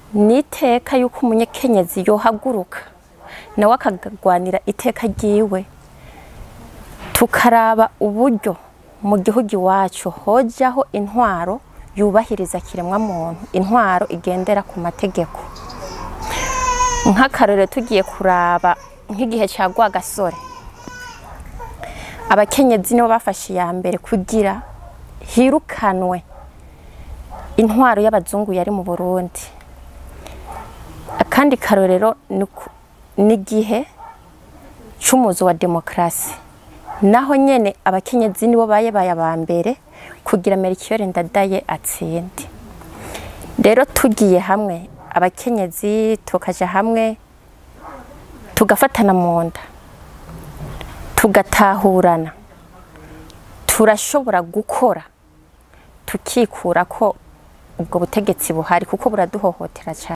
niteka yuko umunyekenyezi yohaguruka nawe akagwanira iteka ryiwe, tukaraba uburyo mu gihugu iwacu hojaho intwaro yubahiriza kiremwa muntu, intwaro igendera ku mategeko. Nk'akarorero tugiye kuraba nk'igihe cya Rwagasore, abakenyezi nibo bafashe ya mbere kugira hirukanwe intwaro y'abazungu yari mu Burundi. Akandi karorero n'igihe c'umuzo wa demokrasi, naho nyene abakenyezi nibo baye abambere kugira Melchior Ndadaye atsinde. Rero tugiye hamwe abakenyezi tukaja hamwe tugafatana mu nda tugatahurana, turashobora gukora tukikura ko ubwo butegetsi buhari kuko buraduhohotera cyane.